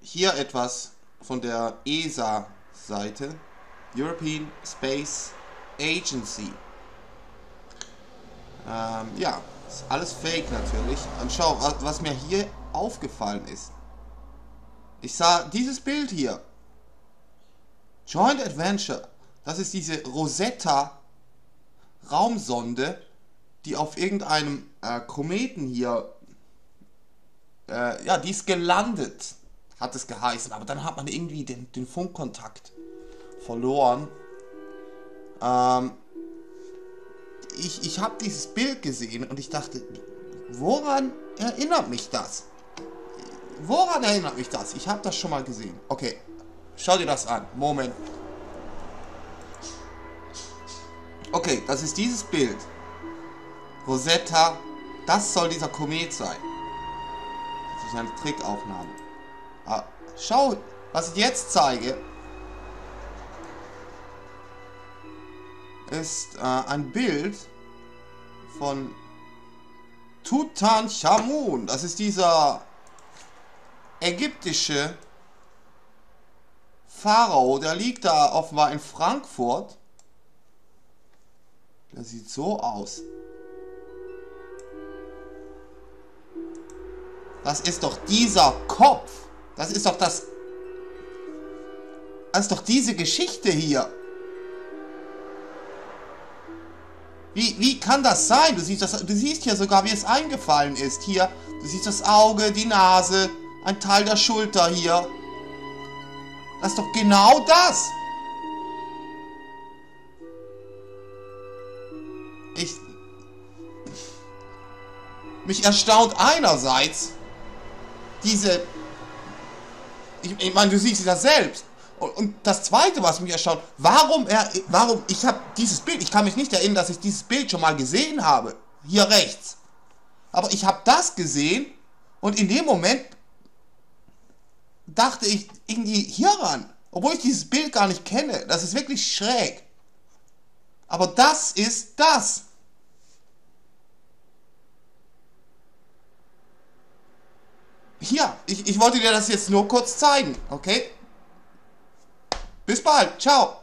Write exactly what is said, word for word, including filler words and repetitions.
hier etwas von der E S A-Seite, European Space Agency. Ähm, ja, ist alles Fake natürlich. Und schau, was, was mir hier aufgefallen ist. Ich sah dieses Bild hier. Joint Adventure. Das ist diese Rosetta Raumsonde, die auf irgendeinem äh, Kometen hier, äh, ja, die ist gelandet, hat es geheißen. Aber dann hat man irgendwie den, den Funkkontakt verloren. Ähm, ich ich habe dieses Bild gesehen und ich dachte, woran erinnert mich das? Woran erinnert mich das? Ich habe das schon mal gesehen. Okay, schau dir das an. Moment. Okay, das ist dieses Bild. Rosetta, das soll dieser Komet sein. Das ist eine Trickaufnahme. Ah, schau, was ich jetzt zeige, ist äh, ein Bild von Tutanchamun. Das ist dieser ägyptische Pharao, der liegt da offenbar in Frankfurt. Der sieht so aus. Das ist doch dieser Kopf. Das ist doch das... Das ist doch diese Geschichte hier. Wie, wie kann das sein? Du siehst, das, du siehst hier sogar, wie es eingefallen ist. Hier, du siehst das Auge, die Nase, ein Teil der Schulter hier. Das ist doch genau das. Ich... Mich erstaunt einerseits diese... Ich, ich meine, du siehst das selbst. Und, und das Zweite, was mich erstaunt, warum er... Warum... Ich habe dieses Bild... Ich kann mich nicht erinnern, dass ich dieses Bild schon mal gesehen habe. Hier rechts. Aber ich habe das gesehen und in dem Moment dachte ich irgendwie hieran. Obwohl ich dieses Bild gar nicht kenne. Das ist wirklich schräg. Aber das ist das. Hier, ich, ich wollte dir das jetzt nur kurz zeigen, okay? Bis bald, ciao.